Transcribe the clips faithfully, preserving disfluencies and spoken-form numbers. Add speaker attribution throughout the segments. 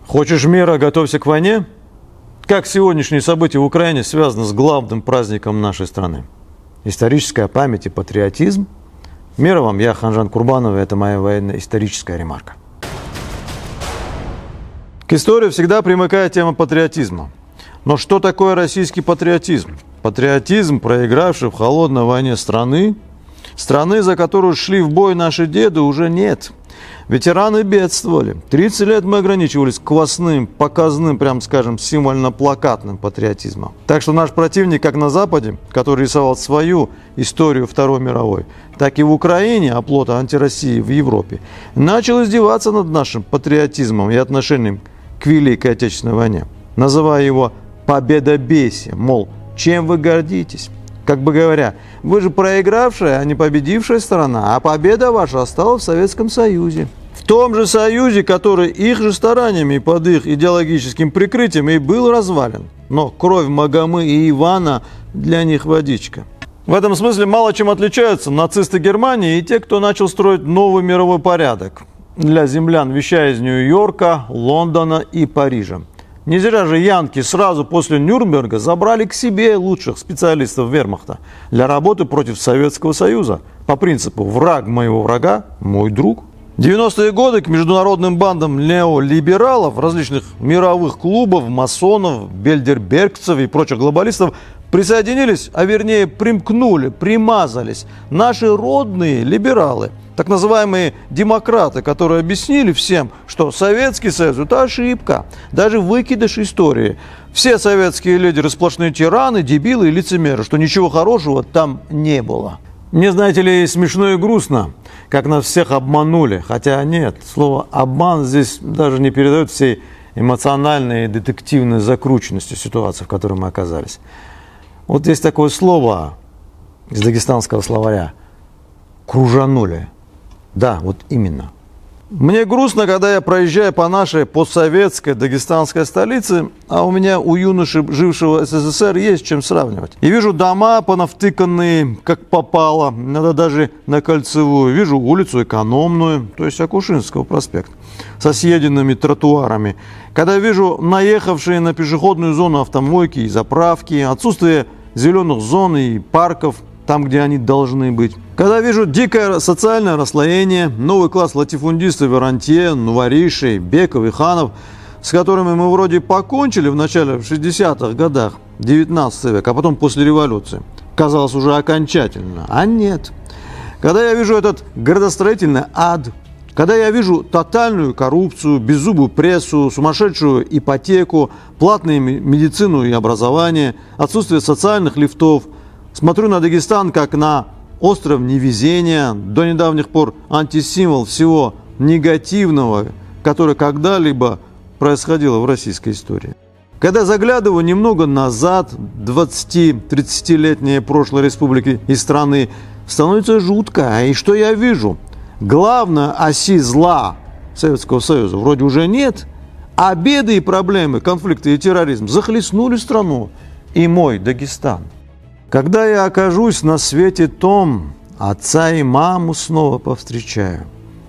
Speaker 1: Хочешь мира, готовься к войне? Как сегодняшние события в Украине связаны с главным праздником нашей страны? Историческая память и патриотизм? Мира вам, я Ханжан Курбанов, и это моя военно-историческая ремарка. К истории всегда примыкает тема патриотизма. Но что такое российский патриотизм? Патриотизм, проигравший в холодной войне страны, страны, за которую шли в бой наши деды, уже нет. Ветераны бедствовали. тридцать лет мы ограничивались квасным, показным, прям скажем, символьно-плакатным патриотизмом. Так что наш противник как на Западе, который рисовал свою историю Второй мировой, так и в Украине, оплота антироссии в Европе, начал издеваться над нашим патриотизмом и отношением к Великой Отечественной войне, называя его победобесием, мол, чем вы гордитесь? Как бы говоря, вы же проигравшая, а не победившая сторона, а победа ваша осталась в Советском Союзе. В том же Союзе, который их же стараниями и под их идеологическим прикрытием и был развален. Но кровь Магомы и Ивана для них водичка. В этом смысле мало чем отличаются нацисты Германии и те, кто начал строить новый мировой порядок для землян, вещая из Нью-Йорка, Лондона и Парижа. Не зря же янки сразу после Нюрнберга забрали к себе лучших специалистов вермахта для работы против Советского Союза по принципу «враг моего врага – мой друг». В девяностые годы к международным бандам неолибералов, различных мировых клубов, масонов, бельдербергцев и прочих глобалистов присоединились, а вернее примкнули, примазались наши родные либералы, так называемые демократы, которые объяснили всем, что Советский Союз – это ошибка, даже выкидыш истории. Все советские лидеры сплошные тираны, дебилы и лицемеры, что ничего хорошего там не было. Мне, знаете ли, смешно и грустно, как нас всех обманули. Хотя нет, слово «обман» здесь даже не передает всей эмоциональной и детективной закрученности ситуации, в которой мы оказались. Вот есть такое слово из дагестанского словаря «кружанули». Да, вот именно. Мне грустно, когда я проезжаю по нашей постсоветской дагестанской столице, а у меня у юноши, жившего СССР, есть чем сравнивать. И вижу дома понавтыканные, как попало, надо даже на Кольцевую. Вижу улицу Экономную, то есть Акушинского проспекта, со съеденными тротуарами. Когда вижу наехавшие на пешеходную зону автомойки и заправки, отсутствие зеленых зон и парков там, где они должны быть. Когда вижу дикое социальное расслоение, новый класс латифундистов, рантье, нуворишей, беков и ханов, с которыми мы вроде покончили в начале шестидесятых годах девятнадцатого века, а потом после революции, казалось уже окончательно, а нет. Когда я вижу этот градостроительный ад, когда я вижу тотальную коррупцию, беззубую прессу, сумасшедшую ипотеку, платную медицину и образование, отсутствие социальных лифтов, смотрю на Дагестан как на остров невезения, до недавних пор антисимвол всего негативного, которое когда-либо происходило в российской истории. Когда заглядываю немного назад, двадцати-тридцатилетнее прошлое республики и страны, становится жутко. И что я вижу? Главной оси зла Советского Союза вроде уже нет, а беды и проблемы, конфликты и терроризм захлестнули страну и мой Дагестан. Когда я окажусь на свете том, отца и маму снова повстречаю.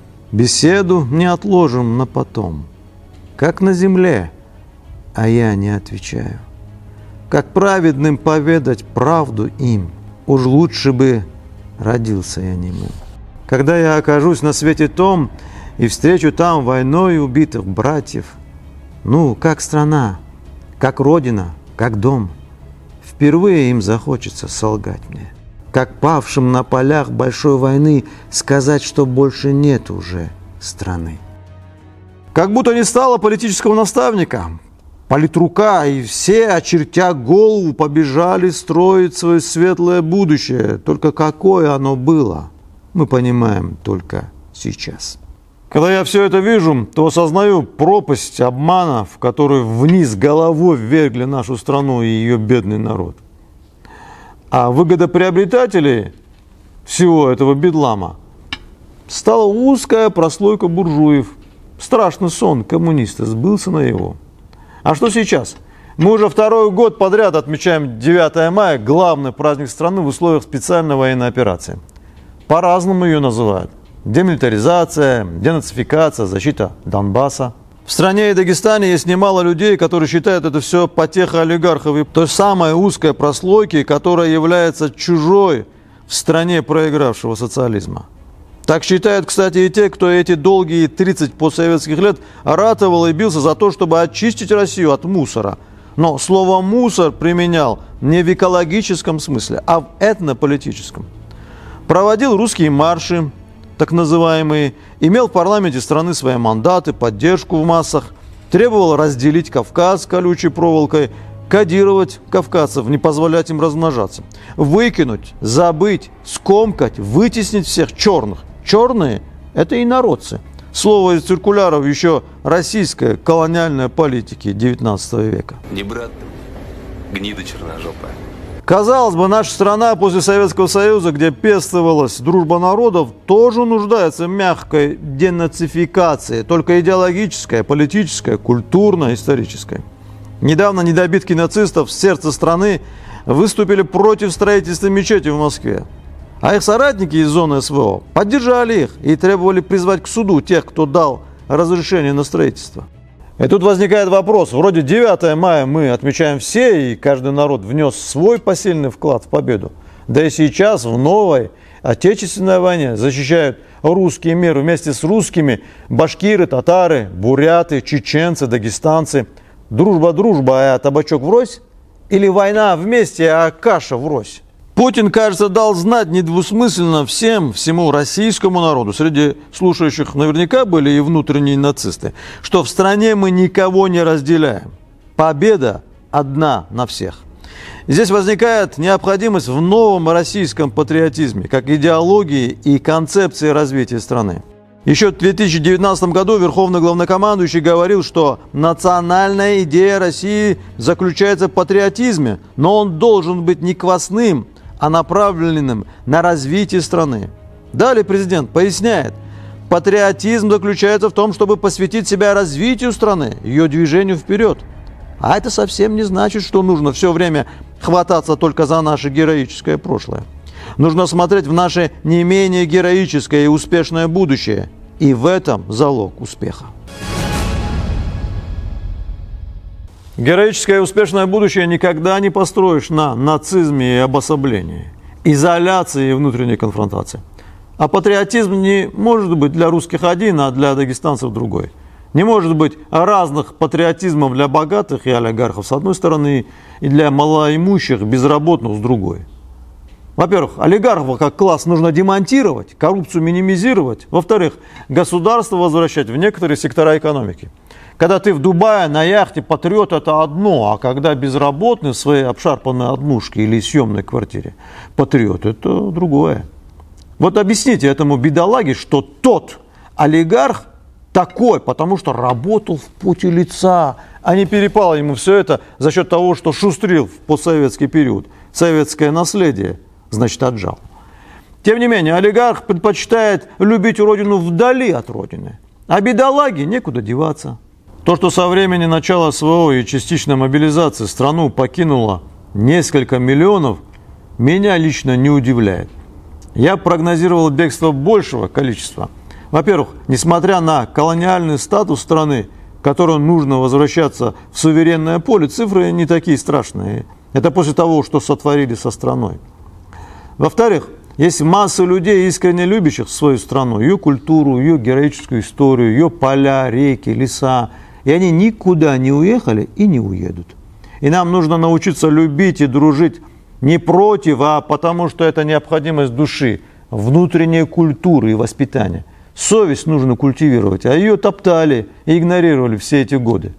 Speaker 1: Беседу не отложим на потом. Как на земле, а я не отвечаю. Как праведным поведать правду им, уж лучше бы родился я немым. Когда я окажусь на свете том и встречу там войной убитых братьев, ну, как страна, как родина, как дом, впервые им захочется солгать мне, как павшим на полях большой войны сказать, что больше нет уже страны. Как будто не стало политического наставника, политрука, и все, очертя голову, побежали строить свое светлое будущее. Только какое оно было, мы понимаем только сейчас. Когда я все это вижу, то осознаю пропасть обмана, в которую вниз головой ввергли нашу страну и ее бедный народ. А выгодоприобретателей всего этого бедлама стала узкая прослойка буржуев. Страшный сон коммуниста сбылся на его. А что сейчас? Мы уже второй год подряд отмечаем девятое мая, главный праздник страны в условиях специальной военной операции. По-разному ее называют. Демилитаризация, денацификация, защита Донбасса. В стране и Дагестане есть немало людей, которые считают это все потеха олигархов и той самой узкой прослойки, которая является чужой в стране проигравшего социализма. Так считают, кстати, и те, кто эти долгие тридцать постсоветских лет ратовал и бился за то, чтобы очистить Россию от мусора. Но слово «мусор» применял не в экологическом смысле, а в этнополитическом. Проводил русские марши, так называемые, имел в парламенте страны свои мандаты, поддержку в массах, требовал разделить Кавказ колючей проволокой, кодировать кавказцев, не позволять им размножаться, выкинуть, забыть, скомкать, вытеснить всех черных. Черные – это инородцы. Слово из циркуляров еще российской колониальной политики девятнадцатого века.
Speaker 2: Не брат, гнида черножопая.
Speaker 1: Казалось бы, наша страна после Советского Союза, где пестовалась дружба народов, тоже нуждается в мягкой денацификации, только идеологической, политической, культурной, исторической. Недавно недобитки нацистов с сердца страны выступили против строительства мечети в Москве. А их соратники из зоны СВО поддержали их и требовали призвать к суду тех, кто дал разрешение на строительство. И тут возникает вопрос, вроде девятое мая мы отмечаем все, и каждый народ внес свой посильный вклад в победу. Да и сейчас в новой Отечественной войне защищают русский мир вместе с русскими башкиры, татары, буряты, чеченцы, дагестанцы. Дружба, дружба, а табачок врозь? Или война вместе, а каша врозь? Путин, кажется, дал знать недвусмысленно всем, всему российскому народу, среди слушающих наверняка были и внутренние нацисты, что в стране мы никого не разделяем. Победа одна на всех. Здесь возникает необходимость в новом российском патриотизме, как идеологии и концепции развития страны. Еще в две тысячи девятнадцатом году верховный главнокомандующий говорил, что национальная идея России заключается в патриотизме, но он должен быть не квасным, а направленным на развитие страны. Далее президент поясняет, патриотизм заключается в том, чтобы посвятить себя развитию страны, ее движению вперед. А это совсем не значит, что нужно все время хвататься только за наше героическое прошлое. Нужно смотреть в наше не менее героическое и успешное будущее. И в этом залог успеха. Героическое и успешное будущее никогда не построишь на нацизме и обособлении, изоляции и внутренней конфронтации. А патриотизм не может быть для русских один, а для дагестанцев другой. Не может быть разных патриотизмов для богатых и олигархов с одной стороны и для малоимущих, безработных с другой. Во-первых, олигархов как класс нужно демонтировать, коррупцию минимизировать. Во-вторых, государство возвращать в некоторые сектора экономики. Когда ты в Дубае на яхте, патриот – это одно, а когда безработный в своей обшарпанной однушке или съемной квартире, патриот – это другое. Вот объясните этому бедолаге, что тот олигарх такой, потому что работал в поте лица, а не перепало ему все это за счет того, что шустрил в постсоветский период. Советское наследие, значит, отжал. Тем не менее, олигарх предпочитает любить родину вдали от родины, а бедолаге некуда деваться. То, что со времени начала СВО и частичной мобилизации страну покинуло несколько миллионов, меня лично не удивляет. Я прогнозировал бегство большего количества. Во-первых, несмотря на колониальный статус страны, к которому нужно возвращаться в суверенное поле, цифры не такие страшные. Это после того, что сотворили со страной. Во-вторых, есть масса людей, искренне любящих свою страну, ее культуру, ее героическую историю, ее поля, реки, леса. И они никуда не уехали и не уедут. И нам нужно научиться любить и дружить не против, а потому что это необходимость души, внутренней культуры и воспитания. Совесть нужно культивировать, а ее топтали и игнорировали все эти годы.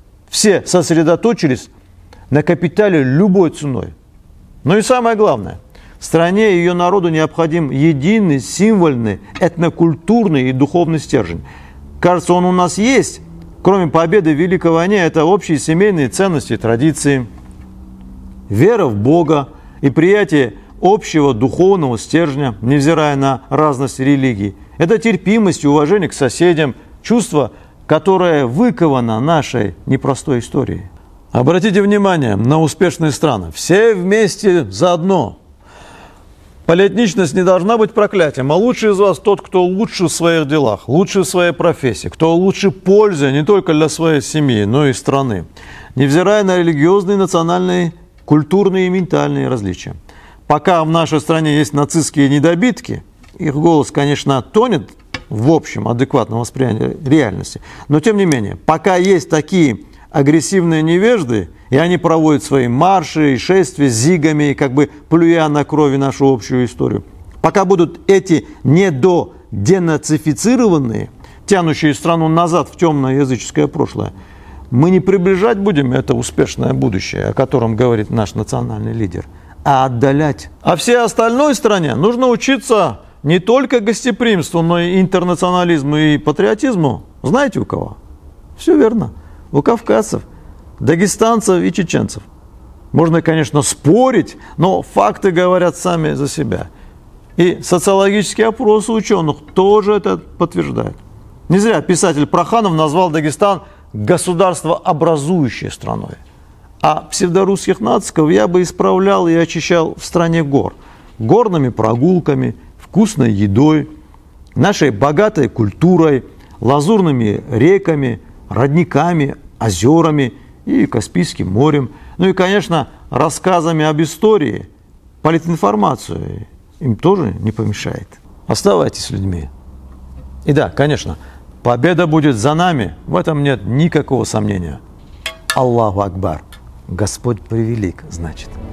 Speaker 1: Все сосредоточились на капитале любой ценой. Но и самое главное, стране и ее народу необходим единый, символьный, этнокультурный и духовный стержень. Кажется, он у нас есть. Кроме победы в Великой войне, это общие семейные ценности и традиции, вера в Бога и приятие общего духовного стержня, невзирая на разность религий. Это терпимость и уважение к соседям, чувство, которое выковано нашей непростой историей. Обратите внимание на успешные страны. Все вместе заодно. Полиэтничность не должна быть проклятием, а лучший из вас тот, кто лучше в своих делах, лучше в своей профессии, кто лучше пользы не только для своей семьи, но и страны, невзирая на религиозные, национальные, культурные и ментальные различия. Пока в нашей стране есть нацистские недобитки, их голос, конечно, тонет в общем адекватном восприятии реальности, но тем не менее, пока есть такие агрессивные невежды, и они проводят свои марши и шествия с зигами, как бы плюя на крови нашу общую историю. Пока будут эти недоденацифицированные, тянущие страну назад в темное языческое прошлое, мы не приближать будем это успешное будущее, о котором говорит наш национальный лидер, а отдалять. А всей остальной стране нужно учиться не только гостеприимству, но и интернационализму и патриотизму. Знаете у кого? Все верно. У кавказцев, дагестанцев и чеченцев. Можно, конечно, спорить, но факты говорят сами за себя. И социологические опросы ученых тоже это подтверждают. Не зря писатель Проханов назвал Дагестан государствообразующей страной. А псевдорусских нациков я бы исправлял и очищал в стране гор. Горными прогулками, вкусной едой, нашей богатой культурой, лазурными реками, родниками, озерами и Каспийским морем. Ну и, конечно, рассказами об истории, политинформацию им тоже не помешает. Оставайтесь людьми. И да, конечно, победа будет за нами, в этом нет никакого сомнения. Аллаху Акбар. Господь превелик, значит.